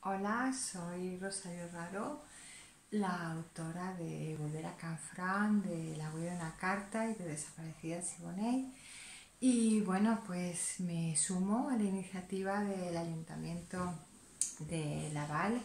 Hola, soy Rosario Raro, la autora de Volver a Canfranc, de La huella de una carta y de Desaparecida Siboney. Y bueno, pues me sumo a la iniciativa del Ayuntamiento de Laval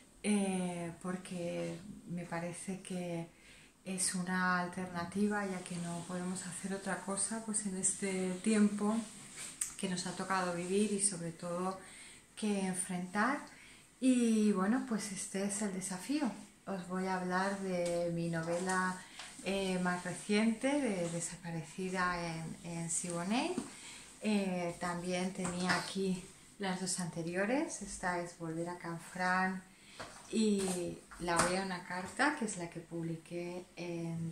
porque me parece que es una alternativa, ya que no podemos hacer otra cosa pues en este tiempo que nos ha tocado vivir y sobre todo que enfrentar. Y bueno, pues este es el desafío. Os voy a hablar de mi novela más reciente, de Desaparecida en Siboney. También tenía aquí las dos anteriores. Esta es Volver a Canfranc y La huella de una carta, que es la que publiqué en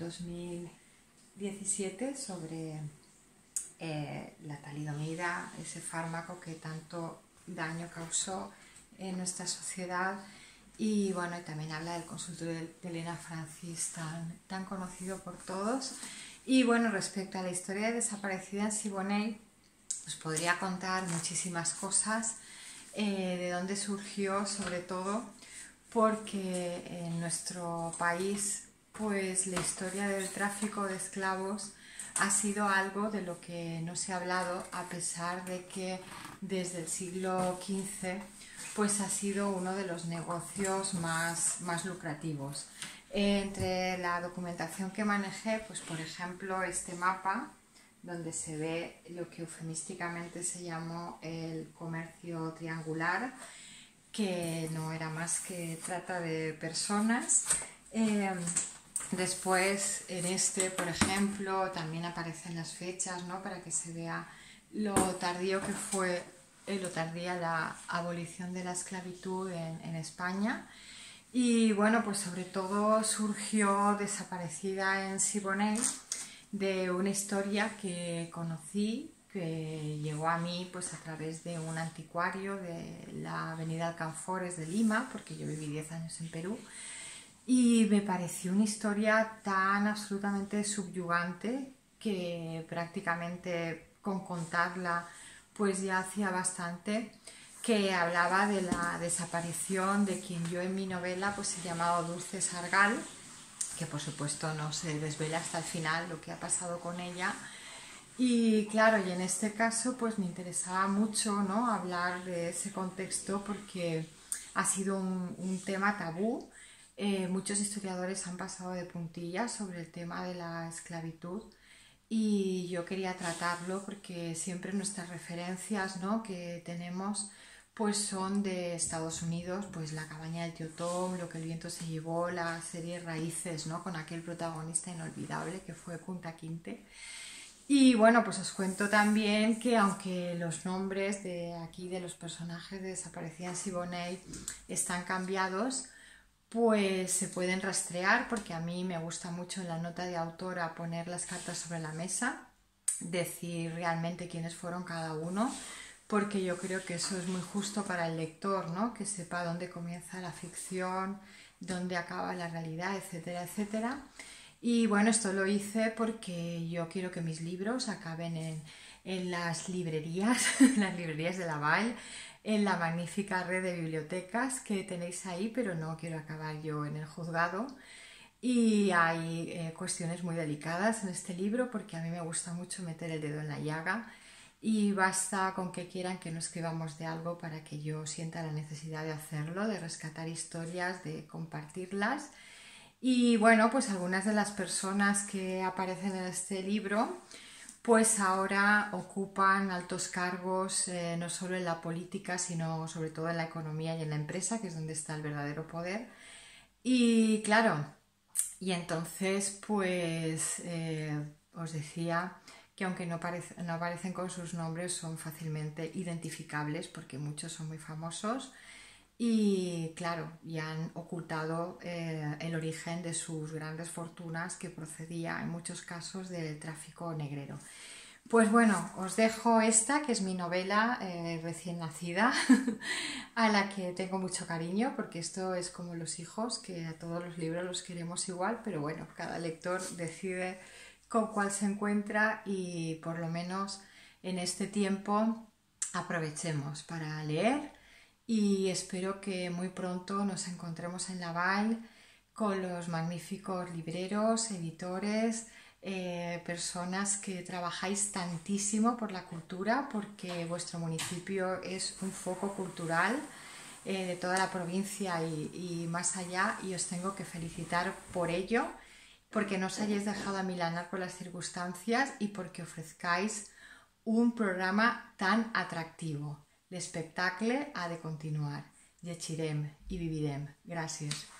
2017 sobre la talidomida, ese fármaco que tanto daño causó en nuestra sociedad. Y bueno, y también habla del consultorio de Elena Francis, tan conocido por todos. Y bueno, respecto a la historia de Desaparecida en Siboney, os podría contar muchísimas cosas, de dónde surgió, sobre todo porque en nuestro país pues la historia del tráfico de esclavos ha sido algo de lo que no se ha hablado, a pesar de que desde el siglo XV pues ha sido uno de los negocios más lucrativos. Entre la documentación que manejé, pues por ejemplo este mapa donde se ve lo que eufemísticamente se llamó el comercio triangular, que no era más que trata de personas. Después en este, por ejemplo, también aparecen las fechas, ¿no? Para que se vea lo tardío que fue, lo tardía la abolición de la esclavitud en España. Y bueno, pues sobre todo surgió Desaparecida en Siboney de una historia que conocí, que llegó a mí pues a través de un anticuario de la avenida Alcanfores de Lima, porque yo viví 10 años en Perú, y me pareció una historia tan absolutamente subyugante que prácticamente con contarla pues ya hacía bastante, que hablaba de la desaparición de quien yo en mi novela pues he llamado Dulce Sargal, que por supuesto no se desvela hasta el final lo que ha pasado con ella. Y claro, y en este caso pues me interesaba mucho, ¿no?, hablar de ese contexto porque ha sido un tema tabú. Muchos historiadores han pasado de puntillas sobre el tema de la esclavitud y yo quería tratarlo porque siempre nuestras referencias, ¿no?, que tenemos pues son de Estados Unidos, pues La cabaña del tío Tom, Lo que el viento se llevó, la serie Raíces, ¿no?, con aquel protagonista inolvidable que fue Kunta Kinte. Y bueno, pues os cuento también que aunque los nombres de aquí de los personajes de Desaparecida en Siboney están cambiados, pues se pueden rastrear, porque a mí me gusta mucho en la nota de autora poner las cartas sobre la mesa, decir realmente quiénes fueron cada uno, porque yo creo que eso es muy justo para el lector, ¿no?, que sepa dónde comienza la ficción, dónde acaba la realidad, etcétera, etcétera. Y bueno, esto lo hice porque yo quiero que mis libros acaben en las librerías, las librerías de Laval, en la magnífica red de bibliotecas que tenéis ahí, pero no quiero acabar yo en el juzgado. Y hay cuestiones muy delicadas en este libro porque a mí me gusta mucho meter el dedo en la llaga y basta con que quieran que no escribamos de algo para que yo sienta la necesidad de hacerlo, de rescatar historias, de compartirlas. Y bueno, pues algunas de las personas que aparecen en este libro pues ahora ocupan altos cargos, no solo en la política, sino sobre todo en la economía y en la empresa, que es donde está el verdadero poder. Y claro, y entonces pues os decía que aunque no aparecen con sus nombres, son fácilmente identificables porque muchos son muy famosos y claro, y han ocultado el origen de sus grandes fortunas, que procedía en muchos casos del tráfico negrero. Pues bueno, os dejo esta, que es mi novela recién nacida, a la que tengo mucho cariño, porque esto es como los hijos, que a todos los libros los queremos igual, pero bueno, cada lector decide con cuál se encuentra y por lo menos en este tiempo aprovechemos para leer y espero que muy pronto nos encontremos en Laval con los magníficos libreros, editores, personas que trabajáis tantísimo por la cultura, porque vuestro municipio es un foco cultural de toda la provincia y más allá, y os tengo que felicitar por ello, porque no os hayáis dejado amilanar por las circunstancias y porque ofrezcáis un programa tan atractivo. L'espectacle ha de continuar. Llegirem i vivirem. Gràcies.